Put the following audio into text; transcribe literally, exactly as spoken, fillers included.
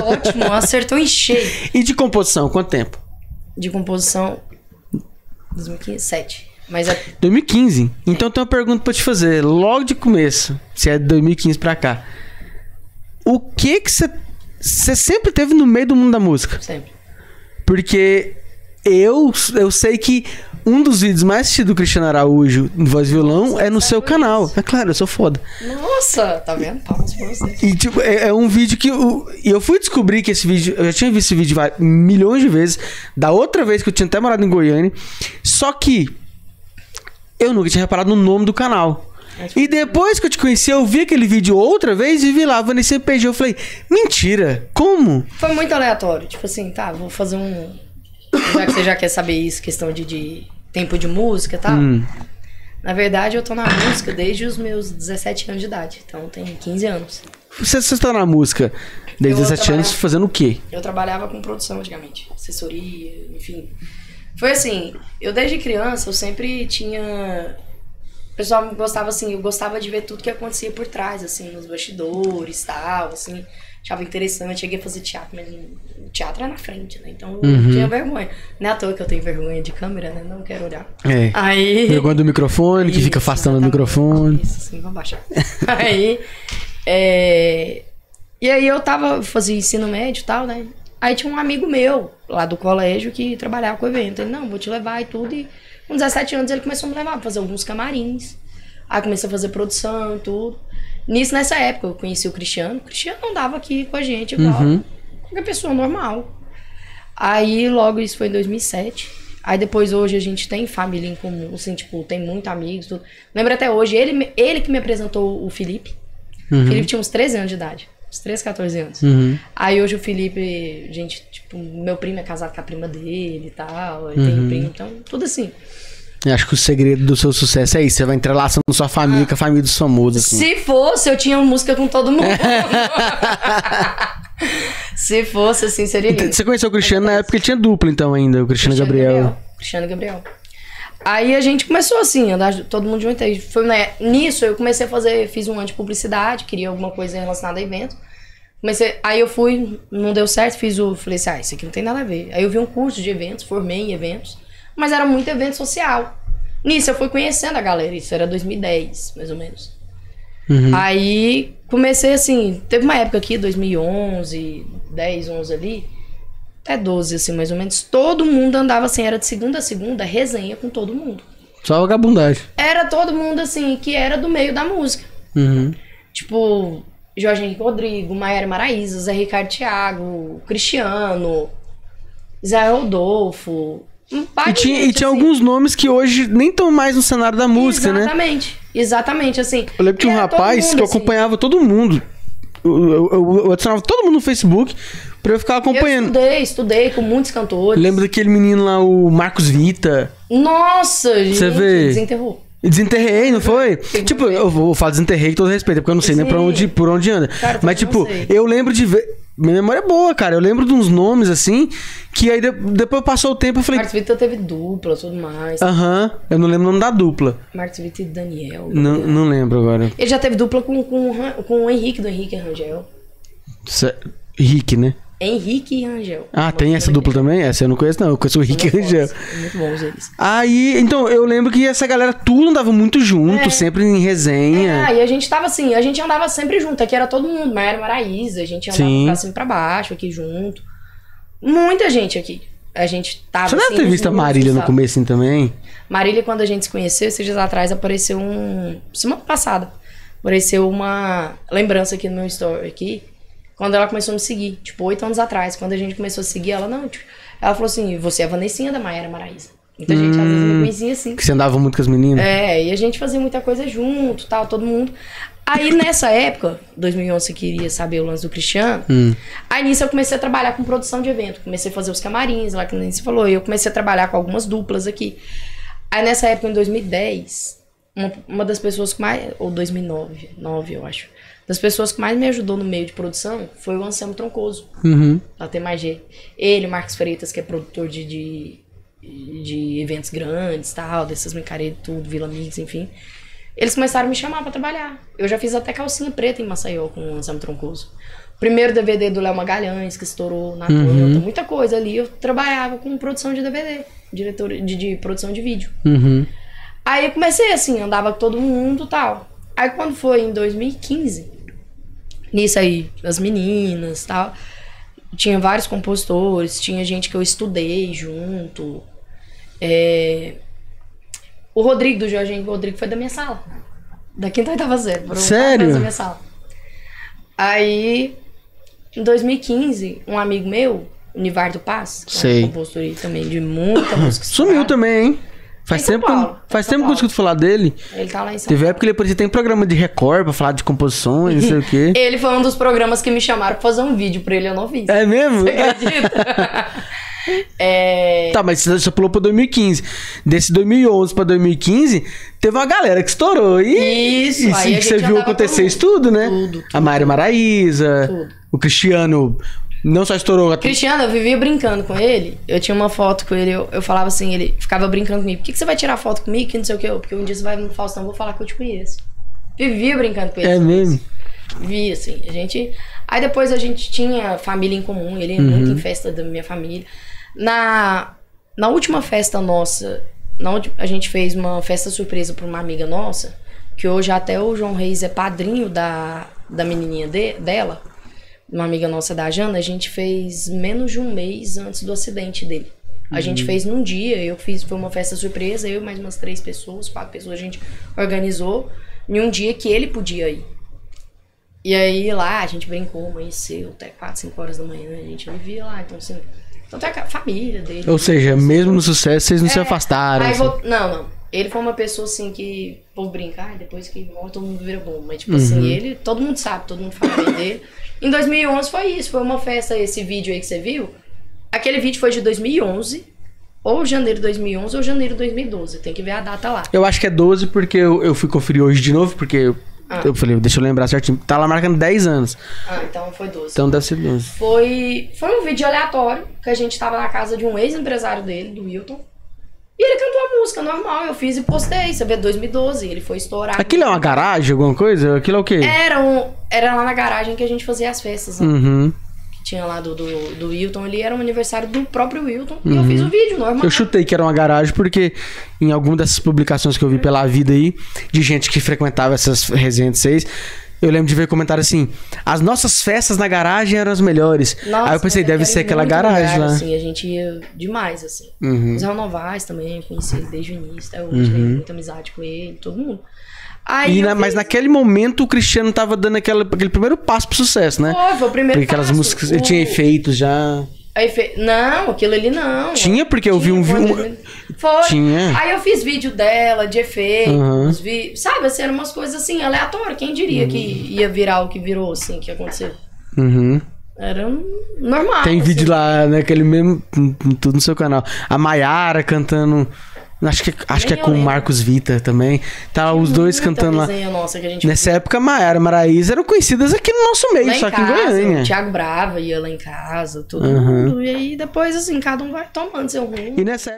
Ótimo, acertou em cheio. E de composição, quanto tempo? De composição, dois mil e quinze, sete. Mas a... dois mil e quinze? Então tem uma pergunta pra te fazer, logo de começo, se é de dois mil e quinze pra cá. O que que você... Você sempre teve no meio do mundo da música? Sempre. Porque eu, eu sei que um dos vídeos mais assistidos do Cristiano Araújo em voz e violão Nossa, é no seu canal. isso. É claro, eu sou foda. Nossa, tá vendo? Palmas pra você. E tipo, é, é um vídeo que eu, e eu fui descobrir que esse vídeo, eu já tinha visto esse vídeo vai- milhões de vezes, da outra vez que eu tinha até morado em Goiânia, só que eu nunca tinha reparado no nome do canal. E depois que eu te conheci, eu vi aquele vídeo outra vez e vi lá, Vanessa P G. Eu falei, mentira, como? Foi muito aleatório. Tipo assim, tá, vou fazer um... Já que você já quer saber isso, questão de, de tempo de música e tal. Hum. Na verdade, eu tô na música desde os meus dezessete anos de idade. Então, tem quinze anos. Você, você está na música desde Eu vou dezessete anos trabalhar- fazendo o quê? Eu trabalhava com produção antigamente. Assessoria, enfim. Foi assim, eu desde criança, eu sempre tinha... O pessoal gostava assim, eu gostava de ver tudo que acontecia por trás, assim, nos bastidores e tal, assim. Achava interessante, cheguei a fazer teatro, mas o teatro é na frente, né? Então eu Uhum. tinha vergonha. Não é à toa que eu tenho vergonha de câmera, né? Não quero olhar. É. Aí... Vergonha do microfone, que fica Isso, afastando o exatamente. microfone. Isso, sim, vamos baixar. Aí, é... E aí eu tava, fazia ensino médio e tal, né? Aí tinha um amigo meu, lá do colégio, que trabalhava com o evento. Ele, não, vou te levar e tudo. E com dezessete anos ele começou a me levar pra fazer alguns camarins. Aí comecei a fazer produção e tudo. Nisso, nessa época, eu conheci o Cristiano. O Cristiano andava aqui com a gente, igual Uhum. qualquer pessoa normal. Aí, logo, isso foi em dois mil e sete. Aí, depois, hoje, a gente tem família em comum, assim, tipo, tem muitos amigos, tudo. Lembro até hoje, ele, me- ele que me apresentou o Felipe. Uhum. O Felipe tinha uns treze anos de idade. Uns treze, catorze anos. Uhum. Aí, hoje, o Felipe, gente, tipo, meu primo é casado com a prima dele e tal. Aí Uhum. tem um primo, então, tudo assim. Eu acho que o segredo do seu sucesso é isso. Você vai entrelaçando sua família com a família dos famosos, assim. Se fosse, eu tinha música com todo mundo. Se fosse, assim, seria Então, lindo. você conheceu o Cristiano na época que ele tinha dupla, então, ainda, o Cristiano, Gabriel. Cristiano Gabriel. Aí a gente começou assim, andar todo mundo junto. Aí foi, né, nisso eu comecei a fazer, fiz um ano de publicidade, queria alguma coisa relacionada a evento. Comecei, aí eu fui, não deu certo, fiz o. Falei assim, ah, isso aqui não tem nada a ver. Aí eu vi um curso de eventos, formei em eventos, mas era muito evento social. Nisso eu fui conhecendo a galera, isso era dois mil e dez, mais ou menos. Uhum. Aí comecei assim, teve uma época aqui, dois mil e onze, dez, onze ali, até doze assim, mais ou menos, todo mundo andava assim, era de segunda a segunda, resenha com todo mundo. Só vagabundagem. Era todo mundo assim, que era do meio da música. Uhum. Tipo, Jorge Henrique Rodrigo, Maiara Maraíza, Zé Ricardo Thiago, Cristiano, Zé Rodolfo. Um par E de tinha, e gente, tinha assim. alguns nomes que hoje nem estão mais no cenário da música, né? Exatamente, exatamente, assim. Eu lembro que tinha um E era todo rapaz mundo, que eu assim. acompanhava todo mundo. Eu, eu, eu- eu adicionava todo mundo no Facebook pra eu ficar Eu acompanhando. estudei, estudei com muitos cantores. Eu lembro daquele menino lá, o Marcos Vita. Nossa, gente, Você vê? desenterrou. Desenterrei, não foi? Tem Tipo, que ver. eu vou falar desenterrei com todo respeito, porque eu não sei nem pra Sim. onde, por onde anda. Cara, Mas, também não tipo, sei. eu lembro de ver. Minha memória é boa, cara. Eu lembro de uns nomes assim, que aí de- depois passou o tempo eu falei. Marcos Vitor teve dupla, tudo mais. Aham, eu não lembro o nome da dupla. Marcos Vitor e Daniel. Não, não lembro agora. Ele já teve dupla com, com, o Ran- com o Henrique do Henrique e Rangel. Cê- Rick, né? Henrique e Rangel. Ah, tem essa dupla também? Essa eu não conheço, não. Eu conheço o Rick Muito Rangel. bons, muito bons eles. Aí, então, eu lembro que essa galera tudo andava muito junto, É. sempre em resenha. Ah, e a gente tava assim, a gente andava sempre junto. Aqui era todo mundo, Maiara Maraíza, a gente andava Sim. pra cima e pra baixo aqui junto. Muita gente aqui. A gente tava Você não assim, deve ter nos visto a grupos, Marília no sabe? começo assim, também? Marília, quando a gente se conheceu, esses dias atrás, apareceu um... Semana passada. Apareceu uma lembrança aqui no meu story aqui. Quando ela começou a me seguir. Tipo, oito anos atrás. Quando a gente começou a seguir, ela não... Tipo, ela falou assim, você é a Vanessinha da Maiara Maraíza. Muita gente às vezes não conhecia assim. Que você andava muito com as meninas? É, e a gente fazia muita coisa junto, tal, todo mundo. Aí nessa época, dois mil e onze, você queria saber o lance do Cristiano. Hum. Aí nisso eu comecei a trabalhar com produção de evento. Comecei a fazer os camarins, lá que nem você falou. E eu comecei a trabalhar com algumas duplas aqui. Aí nessa época, em dois mil e dez, uma, uma das pessoas que mais... Ou dois mil e nove, nove, eu acho. Das pessoas que mais me ajudou no meio de produção foi o Anselmo Troncoso, Uhum. da T mais G. Ele, o Marcos Freitas, que é produtor de, de, de eventos grandes, tal, dessas micaretas, tudo, Vila Mix, enfim. Eles começaram a me chamar pra trabalhar. Eu já fiz até calcinha preta em Maceió com o Anselmo Troncoso. Primeiro D V D do Léo Magalhães, que estourou na Uhum. Toyota, muita coisa ali. Eu trabalhava com produção de D V D, diretor de, de produção de vídeo. Uhum. Aí eu comecei assim, andava com todo mundo e tal. Aí quando foi em dois mil e quinze, nisso aí, as meninas e tal, tinha vários compositores, tinha gente que eu estudei junto. É... O Rodrigo, do Jorginho, o Rodrigo foi da minha sala. Da quinta oitava zero. Sério? Da minha sala. Aí, em dois mil e quinze, um amigo meu, o Nivardo Paz, que Sei. é um compositor aí também de muita música. Sumiu estourada. também, hein? Faz Tá em São tempo, que eu- Paulo, tá faz em São tempo que eu escuto falar dele. Ele tá lá em São Teve Paulo. época que ele aparecia, tem programa de Record pra falar de composições, não sei o quê. Ele foi um dos programas que me chamaram pra fazer um vídeo pra ele, eu não fiz. É mesmo? Você acredita? é... Tá, mas você pulou pra dois mil e quinze. Desse dois mil e onze pra dois mil e quinze, teve uma galera que estourou. E, Isso, e aí sim, a que gente você viu andava acontecer todo isso tudo, né? Tudo, tudo. A Mária Maraísa, Tudo. o Cristiano não só estourou... Cristiano, eu vivia brincando com ele. Eu tinha uma foto com ele, eu, eu falava assim, ele ficava brincando comigo. Por que, que você vai tirar foto comigo? Que não sei o que. Porque um dia você vai no Faustão, eu vou falar que eu te conheço. Vivia brincando com ele. É mesmo? Via, assim. A gente... Aí depois a gente tinha família em comum. Ele ia muito em festa da minha família. Na, na última festa nossa, na ulti- a gente fez uma festa surpresa pra uma amiga nossa, que hoje até o João Reis é padrinho da, da menininha de, dela, uma amiga nossa da Jana. A gente fez menos de um mês antes do acidente dele. A gente fez num dia, eu fiz, foi uma festa surpresa, eu e mais umas três pessoas, quatro pessoas, a gente organizou em um dia que ele podia ir. E aí lá a gente brincou, amanheceu até quatro, cinco horas da manhã, a gente vivia lá, então assim, tanto é que a família dele. Ou seja, mesmo no sucesso, vocês não se É, afastaram. aí assim. vou- não, não. Ele foi uma pessoa assim que, por brincar, depois que morre todo mundo vira bom. Mas tipo assim, ele, todo mundo sabe, todo mundo fala bem dele. Em dois mil e onze foi isso, foi uma festa, esse vídeo aí que você viu. Aquele vídeo foi de dois mil e onze, ou janeiro de dois mil e onze, ou janeiro de dois mil e doze. Tem que ver a data lá. Eu acho que é doze porque eu, eu fui conferir hoje de novo, porque eu, Ah. eu falei, deixa eu lembrar certinho. Tá lá marcando dez anos. Ah, então foi doze. Então deve ser doze. Foi, foi um vídeo aleatório, que a gente tava na casa de um ex-empresário dele, do Wilton. E ele cantou a música normal, eu fiz e postei. Você vê, dois mil e doze, ele foi estourar. Aquilo é uma garagem, alguma coisa? Aquilo é o quê? Era, um, era lá na garagem que a gente fazia as festas, né? Uhum. Que tinha lá do, do, do Wilton ali, era um aniversário do próprio Wilton. E eu fiz o vídeo normal. Eu chutei que era uma garagem porque em alguma dessas publicações que eu vi pela vida aí, de gente que frequentava essas resenhas de seis, eu lembro de ver comentário assim, as nossas festas na garagem eram as melhores. Nossa, Aí eu pensei, mas deve era ser em aquela muito garagem lugar, lá. Assim, a gente ia demais, assim. Uhum. O Zé Novaes também, eu conheci ele desde o início, até hoje, tenho muita amizade com ele, todo mundo. Aí E eu na- mas fiz- naquele momento o Cristiano tava dando aquela, aquele primeiro passo pro sucesso, né? Foi, foi o primeiro Porque aquelas passo. músicas, O- ele tinha efeitos já. Aí fe... Não, aquilo ali não. Tinha, porque eu vi um Tinha, vi- foi, um- Foi. Tinha. Aí eu fiz vídeo dela, de efeitos, Uhum. vi... sabe, assim, eram umas coisas assim, aleatórias. Quem diria que ia virar o que virou, assim, que aconteceu? Uhum. Era um- normal. Tem assim. vídeo lá, naquele mesmo, tudo no seu canal. A Maiara cantando, acho que, acho que é Nem eu com o lembro. Marcos Vita também. Tá os dois Muita cantando lá. resenha nossa que a gente Nessa época, Maiara e Maraísa eram conhecidas aqui no nosso meio, lá em só que em casa, Goiânia. o Thiago Brava ia lá em casa, todo Uhum. mundo. E aí depois, assim, cada um vai tomando seu rumo. E nessa